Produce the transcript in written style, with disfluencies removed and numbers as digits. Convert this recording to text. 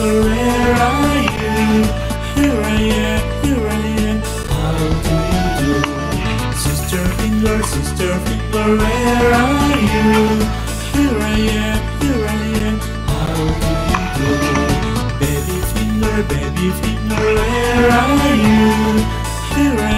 finger, where are you? Here I am, here I am. How do you do? Sister finger, where are you? Here I am, here I am. How do you do? Baby finger, where are you? Here I